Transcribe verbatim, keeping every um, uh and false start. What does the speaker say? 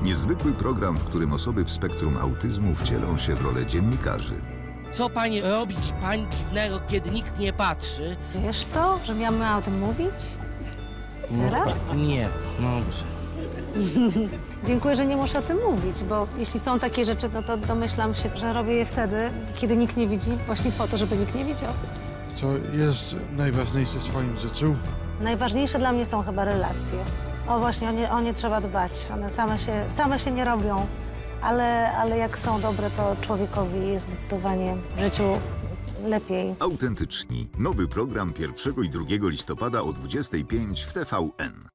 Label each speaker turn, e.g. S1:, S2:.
S1: Niezwykły program, w którym osoby w spektrum autyzmu wcielą się w rolę dziennikarzy.
S2: Co pani robić, pani dziwnego, kiedy nikt nie patrzy?
S3: Wiesz co, że ja miałam o tym mówić? Teraz?
S2: Nie, dobrze.
S3: Dziękuję, że nie muszę o tym mówić, bo jeśli są takie rzeczy, no to domyślam się, że robię je wtedy, kiedy nikt nie widzi, właśnie po to, żeby nikt nie widział.
S4: Co jest najważniejsze w swoim życiu?
S3: Najważniejsze dla mnie są chyba relacje. O właśnie, o nie, o nie trzeba dbać. One same się, same się nie robią, ale, ale jak są dobre, to człowiekowi jest zdecydowanie w życiu lepiej.
S1: Autentyczni. Nowy program pierwszego i drugiego listopada o dwudziestej piątej w T V N.